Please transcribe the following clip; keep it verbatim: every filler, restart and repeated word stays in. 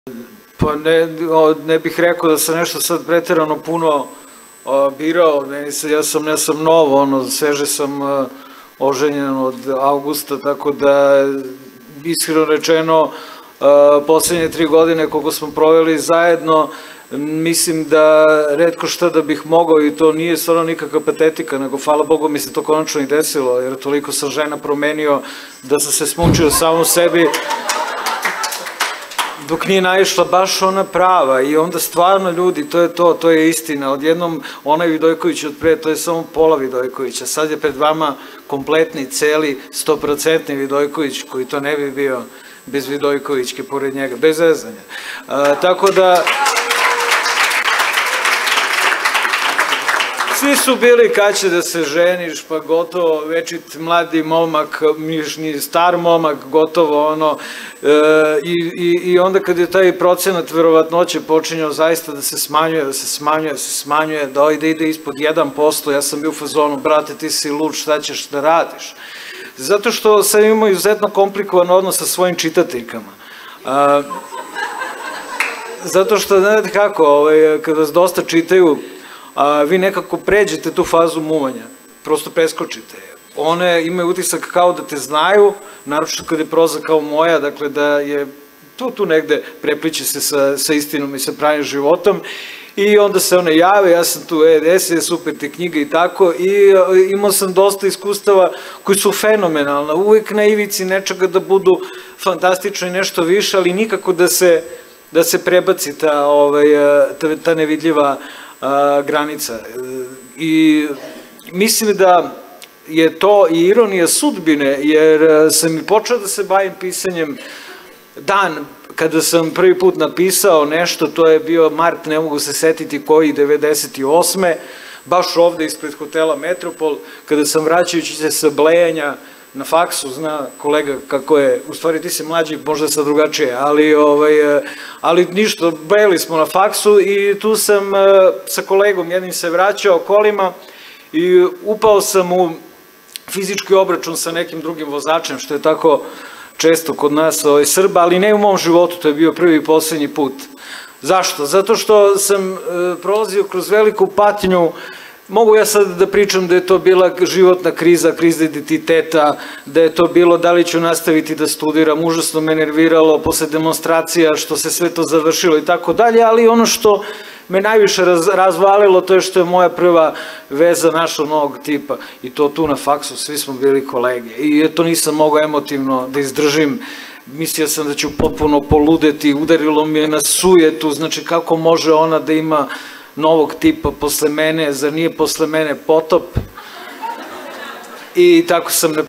Pa ne bih rekao da sam nešto sad preterano puno birao, ja sam ne sam novo, ono, sveže sam oženjen od avgusta, tako da, iskreno rečeno, poslednje tri godine koliko smo proveli zajedno, mislim da retko šta da bih mogao, i to nije stvarno nikakva patetika, nego hvala Bogu mi se to konačno i desilo, jer toliko sam žena promenio da sam se smučio samo sebi, dok nije naišla baš ona prava. I onda stvarno, ljudi, to je to, to je istina. Odjednom onaj Vidojković od pre, to je samo pola Vidojkovića. Sad je pred vama kompletni, celi, stoprocentni Vidojković, koji to ne bi bio bez Vidojkovićke pored njega, bez zezanja. Tako da, svi su bili kad će da se ženiš, pa gotovo, večit mladi momak, mišni star momak, gotovo ono, i onda kad je taj procenat verovatnoće počinjao zaista da se smanjuje, da se smanjuje, da se smanjuje, da ide, ide ispod jedan posto, ja sam bio u fazonu, brate, ti si lud, šta ćeš da radiš? Zato što sam imao izuzetno komplikovan odnos sa svojim čitateljkama. Zato što, znate kako, kada vas dosta čitaju, vi nekako pređete tu fazu muvanja, prosto preskočite. One imaju utisak kao da te znaju, naročito kada je proza kao moja, dakle da je tu negde prepliče se sa istinom i sa pravim životom, i onda se one jave, ja sam tu, e, desi, super te knjiga i tako, i imao sam dosta iskustava koji su fenomenalna, uvek na ivici nečega da budu fantastično i nešto više, ali nikako da se prebaci ta nevidljiva granica. I mislim da je to i ironija sudbine, jer sam i počeo da se bavim pisanjem dan kada sam prvi put napisao nešto, to je bio mart, ne mogu se setiti koji, devedeset osme, baš ovde ispred hotela Metropol, kada sam vraćajući se sa blejanja na faksu, zna kolega kako je, u stvari ti si mlađi, možda sad drugačije, ali ništa, blejali smo na faksu i tu sam sa kolegom jednim se vraćao kolima i upao sam u fizički obračun sa nekim drugim vozačem, što je tako često kod nas Srba, ali ne u mom životu, to je bio prvi i poslednji put. Zašto? Zato što sam prolazio kroz veliku patnju. Mogu ja sad da pričam da je to bila životna kriza, kriza identiteta, da je to bilo da li ću nastaviti da studiram, užasno me nerviralo posle demonstracija što se sve to završilo i tako dalje, ali ono što me najviše razvalilo to je što je moja prva veza našla novog tipa i to tu na faksu, svi smo bili kolege i to nisam mogao emotivno da izdržim. Mislio sam da ću potpuno poludeti, udarilo mi je na sujetu, znači kako može ona da ima novog tipa posle mene, zar nije posle mene potop? I tako sam